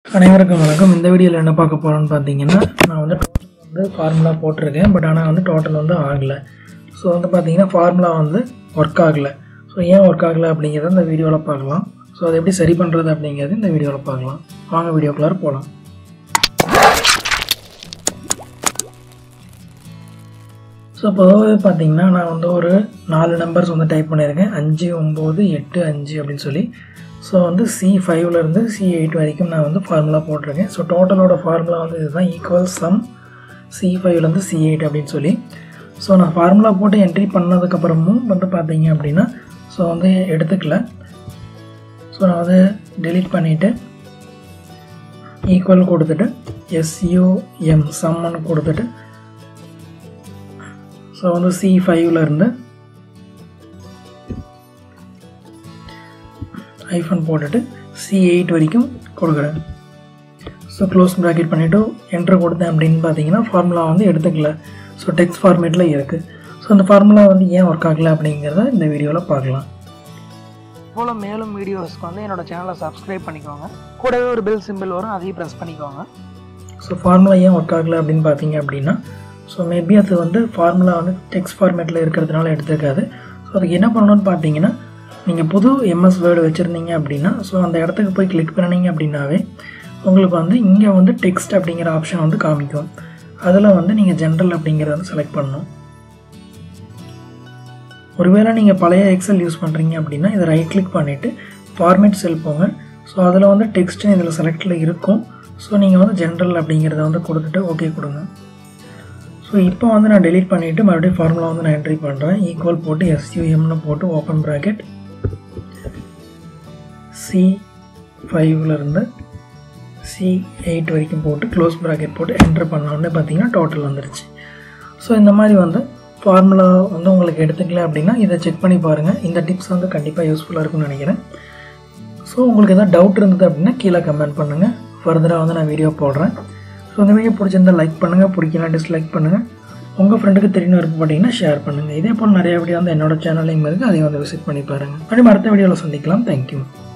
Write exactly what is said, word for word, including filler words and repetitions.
அனைவருக்கும் வணக்கம். இந்த வீடியோவில் என்ன பார்க்க போகிறோன்னு பார்த்தீங்கன்னா, நான் வந்து டோட்டல் வந்து ஃபார்முலா போட்டிருக்கேன். பட் ஆனால் வந்து டோட்டல் வந்து ஆகலை. ஸோ வந்து பார்த்தீங்கன்னா ஃபார்முலா வந்து ஒர்க் ஆகலை. ஸோ ஏன் ஒர்க் ஆகலை அப்படிங்கிறத இந்த வீடியோவில் பார்க்கலாம். ஸோ அதை எப்படி சரி பண்ணுறது அப்படிங்கிறது இந்த வீடியோவில் பார்க்கலாம். வாங்க வீடியோக்குள்ளார போகலாம். ஸோ பொதுவாகவே பார்த்தீங்கன்னா நான் வந்து ஒரு நாலு நம்பர்ஸ் வந்து டைப் பண்ணியிருக்கேன். அஞ்சு ஒம்பது எட்டு அஞ்சு அப்படின்னு சொல்லி. ஸோ வந்து சி ஃபைவ்லேருந்து சி எயிட் வரைக்கும் நான் வந்து ஃபார்முலா போட்டிருக்கேன். ஸோ டோட்டலோட ஃபார்முலா வந்து இதுதான், ஈக்குவல் சம் சி ஃபைவ்லேருந்து சி எயிட் அப்படின்னு சொல்லி. ஸோ நான் ஃபார்முலா போட்டு என்ட்ரி பண்ணதுக்கப்புறமும் வந்து பார்த்தீங்க அப்படின்னா ஸோ வந்து எடுத்துக்கல. ஸோ நான் வந்து டெலீட் பண்ணிவிட்டு ஈக்குவல் கொடுத்துட்டு எஸ்யூஎம் சம்னு கொடுத்துட்டு ஸோ வந்து சி ஃபைவ்லேருந்து ஐஃபன் போட்டுட்டு சி எயிட் வரைக்கும் கொடுக்குறேன். ஸோ க்ளோஸ் ப்ராக்கெட் பண்ணிவிட்டு என்ட்ரு கொடுத்தேன் அப்படின்னு பார்த்தீங்கன்னா ஃபார்முலா வந்து எடுத்துக்கல. ஸோ டெக்ஸ்ட் ஃபார்மேட்டில் இருக்குது. ஸோ அந்த ஃபார்முலா வந்து ஏன் ஒர்க் ஆகலை அப்படிங்கிறத இந்த வீடியோவில் பார்க்கலாம். போல் மேலும் வீடியோஸ்க்கு வந்து என்னோடய சேனலை சப்ஸ்கிரைப் பண்ணிக்கோங்க. கூடவே ஒரு பெல் சிம்பிள் வரும், அதையும் ப்ரெஸ் பண்ணிக்கோங்க. ஸோ ஃபார்முலா ஏன் ஒர்க் ஆகலை அப்படின்னு பார்த்தீங்க அப்படின்னா ஸோ மேபி அது வந்து ஃபார்முலா வந்து டெக்ஸ்ட் ஃபார்மேட்டில் இருக்கிறதுனால எடுத்துக்காது. ஸோ அதுக்கு என்ன பண்ணணும்னு பார்த்தீங்கன்னா, நீங்கள் புது எம்எஸ் வேர்டு வச்சுருந்தீங்க அப்படின்னா ஸோ அந்த இடத்துக்கு போய் கிளிக் பண்ணிங்க அப்படின்னாவே உங்களுக்கு வந்து இங்கே வந்து டெக்ஸ்ட் அப்படிங்கிற ஆப்ஷன் வந்து காமிக்கும். அதில் வந்து நீங்கள் ஜென்ரல் அப்படிங்கிறத வந்து செலக்ட் பண்ணணும். ஒருவேளை நீங்கள் பழைய எக்ஸல் யூஸ் பண்ணுறீங்க அப்படின்னா இதை ரைட் கிளிக் பண்ணிவிட்டு ஃபார்மேட் செல் போங்க. ஸோ அதில் வந்து டெக்ஸ்ட்டு இதில் செலக்டில் இருக்கும். ஸோ நீங்கள் வந்து ஜென்ரல் அப்படிங்கிறத வந்து கொடுத்துட்டு ஓகே கொடுங்க. ஸோ இப்போ வந்து நான் டெலீட் பண்ணிவிட்டு மறுபடியும் ஃபார்முலா வந்து நான் என்ட்ரி பண்ணுறேன். ஈக்குவல் போட்டு எஸ்யூஎம்னு போட்டு ஓப்பன் ப்ராக்கெட் சி ஃபைவ்லேருந்து சி எயிட் வரைக்கும் போட்டு க்ளோஸ் ப்ராக்கெட் போட்டு என்ட்ரு பண்ணோடனே பார்த்தீங்கன்னா டோட்டல் வந்துருச்சு. ஸோ இந்த மாதிரி வந்து ஃபார்முலா வந்து உங்களுக்கு எடுத்துக்கல அப்படின்னா இதை செக் பண்ணி பாருங்கள். இந்த டிப்ஸ் வந்து கண்டிப்பாக யூஸ்ஃபுல்லாக இருக்கும்னு நினைக்கிறேன். ஸோ உங்களுக்கு எதாவது டவுட் இருந்தது அப்படின்னா கீழே கமெண்ட் பண்ணுங்கள். ஃபர்தராக வந்து நான் வீடியோ போடுறேன். ஸோ இந்த வீடியோ பிடிச்சிருந்தால் லைக் பண்ணுங்கள், பிடிக்கலாம் டிஸ்லைக் பண்ணுங்கள். உங்கள் ஃப்ரெண்டுக்கு தெரியணும் விருப்பப்பட்டீங்கன்னா ஷேர் பண்ணுங்கள். இதே போல் நிறைய வீடியோ வந்து என்னோட சேனல்லையும் இருக்குது, அதையும் வந்து விசிட் பண்ணி பாருங்கள். மறுபடியும் அடுத்த வீடியோவில் சந்திக்கலாம். தேங்க்யூ.